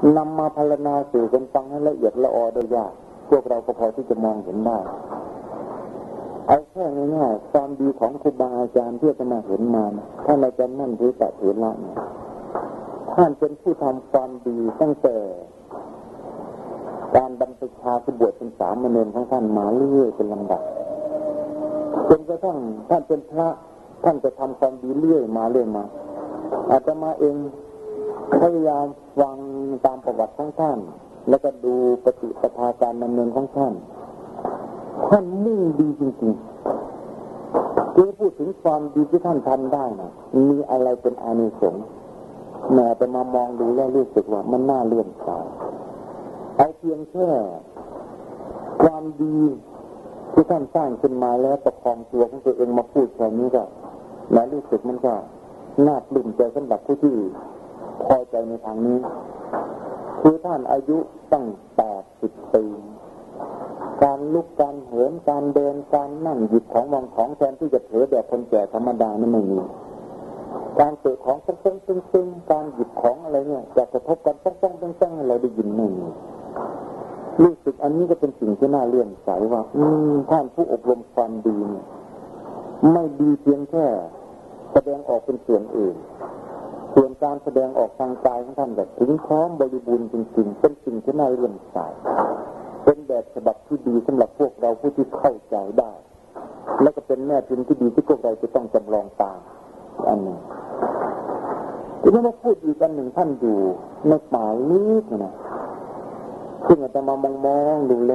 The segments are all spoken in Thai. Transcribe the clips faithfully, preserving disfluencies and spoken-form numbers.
นำมาพรรณนาสู่กันฟังให้ละเอียดละออได้ยากพวกเราก็พอที่จะมองเห็นได้เอาแค่ง่ายๆความดีของครูบาอาจารย์ที่จะมาเห็นมาท่านอาจารย์มั่นหรือตะเถระเนี่ยท่านเป็นผู้ทำความดีตั้งแต่การบรรพชาบวชเป็นสามเณรของท่านมาเรื่อยเป็นลำดับจนกระทั่งท่านเป็นพระท่านจะทำความดีเรื่อยมาเรื่อยมาอาตมาเองพยายามฟังตามประวัติของท่านแล้วก็ดูปฏิปทาการดำเนินของท่านท่านมุ่งดีจริงๆคือพูดถึงความดีที่ท่านทำได้นะมีอะไรเป็นอานิสงส์แม้แต่มามองดูแล้วรู้สึกว่ามันน่าเลื่อมใสเอาเพียงแค่ความดีที่ท่านสร้างขึ้นมาแล้วประคองตัวของตัวเองมาพูดแค่นี้ก็แล้วรู้สึกมันก็น่าปลื้มใจสำหรับผู้ที่พอใจในทางนี้คือท่านอายุตั้งแปดสิบปีการลุกการเหินการเดินการนั่งหยิบของวางของแทนที่จะเผลอแบบคนแก่ธรรมดานั่นไม่มีการเตะของป้องๆตึงๆการหยิบของอะไรเนี่ยจะกระทบกันป้องๆตึงๆให้เราได้ยินไม่มีรู้สึกอันนี้ก็เป็นสิ่งที่น่าเลื่อมใสว่าอืมท่านผู้อบรมความดีเนี่ยไม่ดีเพียงแค่แสดงออกเป็นส่วนอื่นส่วนการแสดงออกทางกายของท่านแบบถึงพร้อมบริบูรณ์จริงๆเป็นสิ่งที่น่าเลื่อมใสเป็นแบบฉบับที่ดีสำหรับพวกเราผู้ที่เข้าใจได้และก็เป็นแม่พิมพ์ที่ดีที่พวกเราจะต้องจำลองตามอันหนึ่งทีนี้มาพูดอีกอันหนึ่งท่านอยู่ในป่าลึกนะซึ่งอาจจะมามองมองดูแล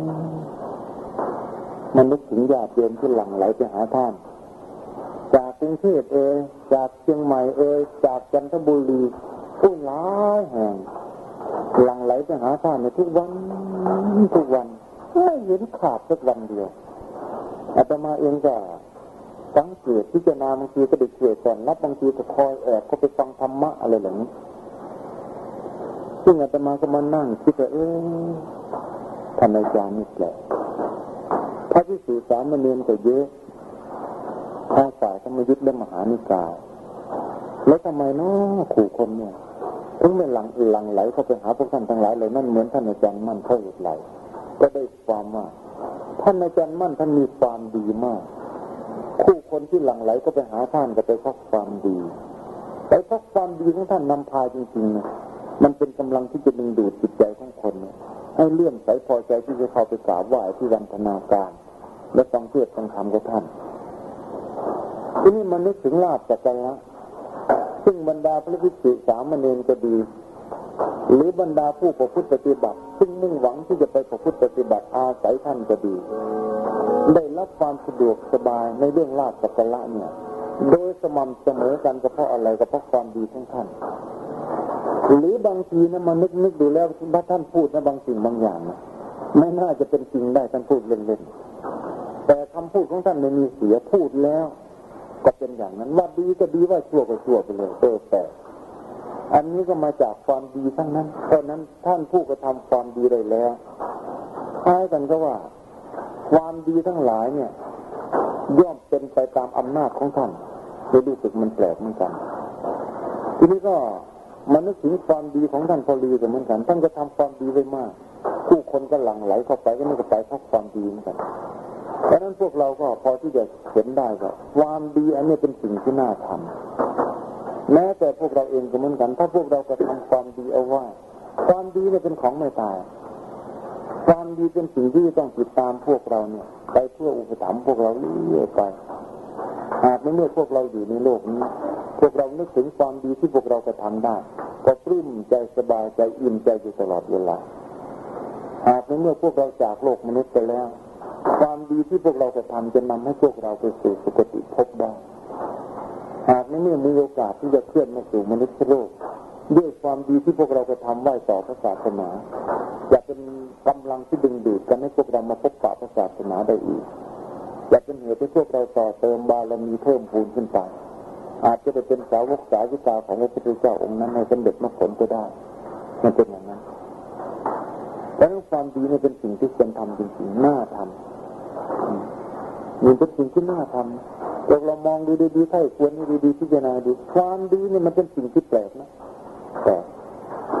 มันนึกถึงญาติโยมที่หลั่งไหลไปหาท่านจากกรุงเทพเอ่ยจากเชียงใหม่เอ่ยจากจันทบุรีผู้หลายแห่งหลั่งไหลไปหาท่านในทุกวันทุกวันไม่เห็นขาดสักวันเดียวอาตมาเองก็สังเกตพิจารณาบางทีก็ได้เกี่ยวก่อนรับบางทีก็คอยแอบก็ไปฟังธรรมะอะไรอย่างนี้ซึ่งอาตมาก็มานั่งคิดว่าเอ๊ะท่านอาจารย์นี่แหละพระภิกษุสามเณรก็เยอะทางฝ่ายธรรมยุทธ์และมหานิกายแล้วทำไมเนาะขู่คนเนี่ยถึงไม่หลังหลังไหลเข้าไปหาพวกท่านทั้งหลายเลยนั่นเหมือนท่านอาจารย์มั่นเข้าเหตุไหลก็ได้ความว่าท่านอาจารย์มั่นท่านมีความดีมากคู่คนที่หลังไหลก็ไปหาท่านก็ไปเพราะความดีไปเพราะความดีของท่านนำพาจริงๆนะมันเป็นกำลังที่จะดึงดูดจิตใจของคนให้เลื่อมใสพอใจที่จะเข้าไปกราบไหว้ที่วันธนาการและฟังเทศน์ฟังธรรมกับท่านทีนี้มันนึกถึงลาภสักการะซึ่งบรรดาพระภิกษุสามเณรก็ดีหรือบรรดาผู้ประพฤติปฏิบัติซึ่งมุ่งหวังที่จะไปประพฤติปฏิบัติอาศัยท่านก็ดีได้รับความสะดวกสบายในเรื่องลาภสักการะเนี่ยโดยสม่ำเสมอกันก็เพราะอะไรก็เพราะความดีของท่านหรือบางทีนะมานึกนึกดูแล้วถ้าท่านพูดนะบางสิ่งบางอย่างนะไม่น่าจะเป็นจริงได้ท่านพูดเล่นๆแต่คำพูดของท่านไม่มีเสียพูดแล้วก็เป็นอย่างนั้นว่าดีก็ดีว่าชั่วก็ชั่วไปเลยเออแต่อันนี้ก็มาจากความดีทั้งนั้นเพราะนั้นท่านผู้กระทำความดีได้แล้วคล้ายกันก็ว่าความดีทั้งหลายเนี่ยย่อมเป็นไปตามอำนาจของท่านจะรู้สึกมันแปลกเหมือนกันทีนี้ก็มันนึกถึงความดีของท่านพอดีกันเหมือนกันท่านก็ทำความดีไว้มากผู้คนก็หลั่งไหลเข้าไปก็ไม่ก็ไปเพราะความดีเหมือนกันเพราะนั้นพวกเราก็พอที่จะเห็นได้ว่าความดีอันนี้เป็นสิ่งที่น่าทำแม้แต่พวกเราเองก็เหมือนกันถ้าพวกเราก็ทำความดีเอาไว้ความดีเนี่ยเป็นของไม่ตายความดีเป็นสิ่งที่ต้องติดตามพวกเราเนี่ยไปเพื่ออุปถัมภ์พวกเราเรื่อยไปหากไม่เมื่อพวกเราอยู่ในโลกนี้พวกเรานึกถึงความดีที่พวกเราจะทำได้ก็ปลื้มใจสบายใจอิ่มใจอยู่ตลอดเวลาหากไม่เมื่อพวกเราจากโลกมนุษย์ไปแล้วความดีที่พวกเราจะทำจะนำให้พวกเราไปสู่สุคติภพได้หากไม่เมื่อมีโอกาสที่จะเคลื่อนมาสู่มนุษย์โลกด้วยความดีที่พวกเราจะทำไหว้ต่อพระศาสนาจะเป็นกำลังที่ดึงดูดกันให้พวกเรามาพบปะพระศาสนาได้อีกจะเป็นเหตุให้พวกเราต่อเติมบารมีเพิ่มพูนขึ้นไปอาจจะได้เป็นสาวกสาวิกาของพระพุทธเจ้าองค์นั้นให้สำเร็จมรรคผลก็ได้มันเป็นอย่างนั้นและความดีนี่เป็นสิ่งที่ควรทำจริงๆน่าทำนี่เป็นสิ่งที่น่าทำเราเรามองดูดีๆใช่ควรดูดีๆพิจารณาดูความดีนี่มันเป็นสิ่งที่แปลกนะแต่เอ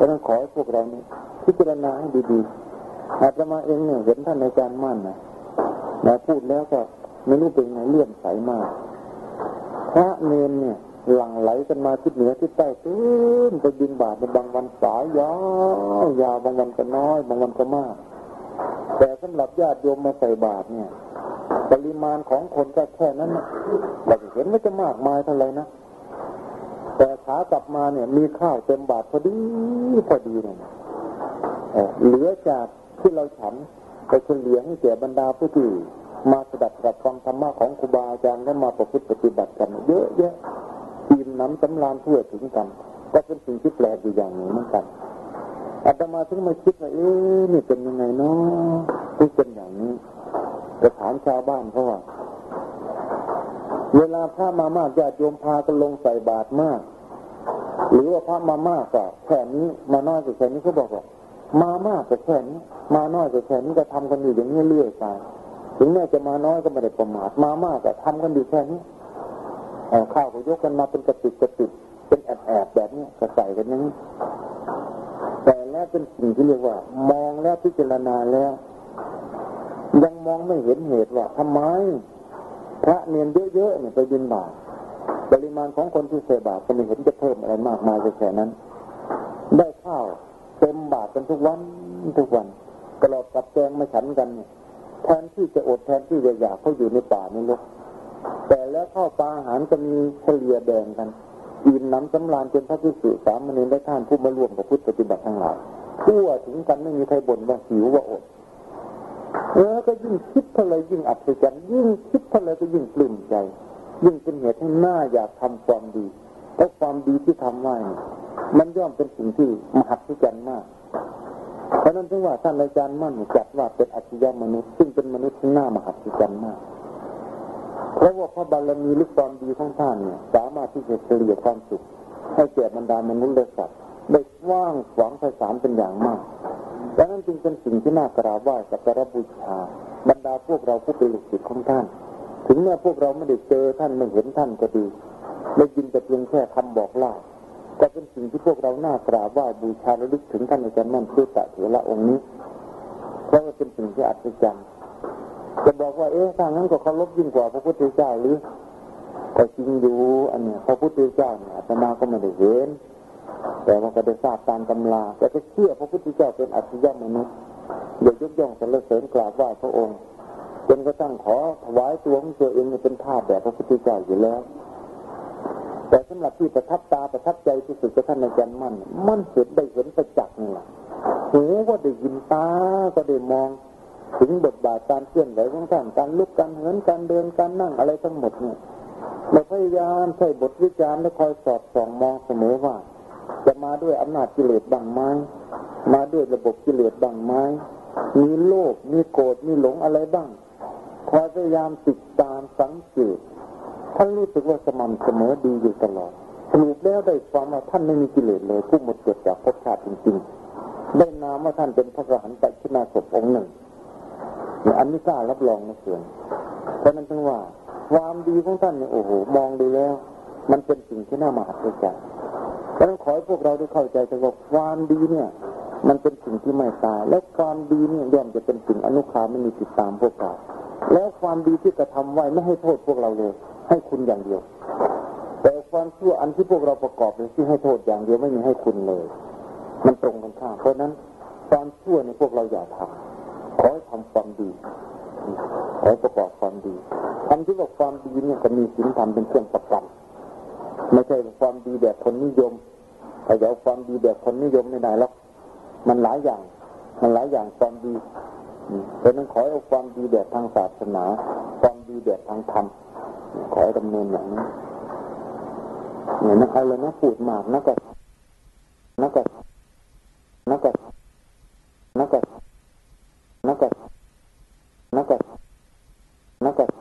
ต้องขอให้พวกเรานี่พิจารณาให้ดีๆอาตมาเองเนี่ยเห็นท่านอาจารย์มั่นนะมาพูดแล้วก็ไม่รู้เป็นไงเลื่อมใสมากพระเนรเนี่ยหลั่งไหลกันมาทิศเหนือทิศใต้ตื้นไปบิณฑบาตในบางวันสายยาวยาวบางวันก็น้อยบางวันก็มากแต่สำหรับญาติโยมมาใส่บาตรเนี่ยปริมาณของคนก็แค่นั้นนะเราเห็นไม่จะมากมายเท่าไหร่นะแต่ขากลับมาเนี่ยมีข้าวเต็มบาตรพอดีพอดีเนี่ยเหลือจากที่เราฉันไปเฉลี่ยให้แก่บรรดาผู้ที่มาสดับรับฟังธรรมะของครูบาอาจารย์และมาประพฤติปฏิบัติกันเยอะแยะอิ่มน้ำสำราญทั่วถึงกันก็เป็นสิ่งที่แปลกอยู่อย่างหนึ่งเหมือนกันอาตมาถึงมาคิดว่าเอ๊ะนี่เป็นยังไงเนาะที่เป็นอย่างนี้จะถามชาวบ้านเขาว่าเวลาพระมามากญาติโยมพากันลงใส่บาตรมากหรือว่าพระมามากก็แค่นี้มาน้อยก็แค่นี้เขาบอกว่ามามากก็แค่นี้มาน้อยก็แค่นี้ก็ทำกันอยู่อย่างนี้เรื่อยไปถึงแม้จะมาน้อยก็ไม่ได้ประมาทมามากก็ทำกันอยู่แค่นี้ข้าวก็ยกกันมาเป็นกระติกกระติกเป็นแอบๆแบบนี้ก็ใส่กันอย่างนี้แต่แล้วเป็นสิ่งที่เรียกว่ามองแล้วพิจารณาแล้วยังมองไม่เห็นเหตุว่าทำไมพระเนรเยอะๆเนี่ยไปบิณฑบาตปริมาณของคนที่ใส่บาตรก็ไม่เห็นจะเพิ่มอะไรมากมายแค่นั้นได้ข้าวเต็มบาตรกันทุกวันทุกวันตลอดกับแกงมาฉันกันเนี่ยแทนที่จะอดแทนที่จะอยากเขาอยู่ในป่าในโลกแต่แล้วข้าวปลาอาหารก็มีเฉลี่ยแบ่งกันอิ่มน้ำสำราญจนพระภิกษุสามเณรและท่านผู้มาร่วมกับพุทธปฏิบัติทั้งหลายทั่วถึงกันไม่มีใครบ่นว่าหิวว่าอดเออก็ยิ่งคิดเท่าไรยิ่งอัศจรรย์ยิ่งคิดเท่าไรก็ยิ่งปลื้มใจยิ่งเป็นเหตุให้หน้าอยากทำความดีเพราะความดีที่ทำไว้มันย่อมเป็นสิ่งที่มหัศจรรย์มากเพราะนั้นถึงว่าท่านอาจารย์มั่นจัดว่าเป็นอัจฉริยะมนุษย์ซึ่งเป็นมนุษย์ที่น่ามหัศจรรย์มากเพราะว่าพระบารมีหรือความดีของท่านเนี่ยสามารถที่จะเฉลี่ยความสุขให้แก่บรรดามนุษย์และสัตว์ได้กว้างขวางไพศาลเป็นอย่างมากดังนั้นจึงเป็นสิ่งที่น่ากราบไหว้สักการะบูชาบรรดาพวกเราผู้เป็นลูกศิษย์ของท่านถึงแม้พวกเราไม่ได้เจอท่านไม่เห็นท่านก็ดีได้ยินแต่เพียงแค่คำบอกเล่าก็เป็นสิ่งที่พวกเราน่ากราบไหว้บูชาระลึกถึงท่านอาจารย์มั่นพุทธเถระองค์นี้เพราะว่าเป็นสิ่งที่อัศจรรย์จะบอกว่าเอ๊ะทางนั้นก็เคารพยิ่งกว่าพระพุทธเจ้าหรือก็จริงอยู่อันเนี้ยพระพุทธเจ้าเนี่ยอาตมาก็ไม่ได้เห็นแต่ว่าก็ได้ทราบตามตำราแต่ก็เชื่อพระพุทธเจ้าเป็นอัจฉริยะมนุษย์เดี๋ยวยกย่องสรรเสริญกราบไหว้พระองค์จนกระทั่งขอถวายตัวของตัวเองเป็นทาสแด่พระพุทธเจ้าอยู่แล้วแต่สำหรับที่ประทับตาประทับใจที่สุดก็ท่านอาจารย์มั่นมั่นเห็นได้เห็นประจักษ์นี่แหละหูก็ได้ยินตาก็ได้มองถึงบทบาทการเคลื่อนไหวของท่านการลุกการเหินการเดินการนั่งอะไรทั้งหมดเนี่ยเราพยายามใช้บทวิจารณ์และคอยสอดส่องมองเสมอว่าจะมาด้วยอำนาจกิเลสบ้างไหมมาด้วยระบบกิเลสบ้างไหมมีโลภมีโกรธมีหลงอะไรบ้างคอยพยายามติดตามสังเกตท่านรู้สึกว่าสม่ำเสมอดีอยู่ตลอดสรุปแล้วได้ความว่าท่านไม่มีกิเลสเลยผู้หมดจดจากภพชาติจริงๆได้นามว่าท่านเป็นพระอรหันต์ปัจฉิมศพองค์หนึ่งอันนี้กล้ารับรองนะเสื่อมเพราะนั้นถึงว่าความดีของท่านเนี่ยโอ้โหมองดูแล้วมันเป็นสิ่งที่น่ามหัศจรรย์เพราะนั้นขอให้พวกเราได้เข้าใจแต่ว่าความดีเนี่ยมันเป็นสิ่งที่ไม่ตายและความดีเนี่ยย่อมจะเป็นสิ่งอนุภาพไม่มีติดตามพวกเราแล้วความดีที่กระทำไว้ไม่ให้โทษพวกเราเลยให้คุณอย่างเดียวแต่ความชั่วอันที่พวกเราประกอบเลยที่ให้โทษอย่างเดียวไม่มีให้คุณเลยมันตรงกันข้ามเพราะนั้นความชั่วในพวกเราอย่าทำขอให้ทำความดีขอให้ประกอบความดีคำที่บอกความดีเนี่ยก็มีศีลธรรมเป็นเครื่องประกันไม่ใช่ความดีแบบคนนิยมแต่อย่าเอาความดีแบบคนนิยมไม่ได้หรอกมันหลายอย่างมันหลายอย่างความดีเพราะนั้นขอให้เอาความดีแบบทางศาสนาความดีแบบทางธรรมขอให้ดำเนินอย่างนี้เนี่ยนะเอาเลยนะพูดมากนะก็นะก็นะก็นะก็นะก็นะก็นะก็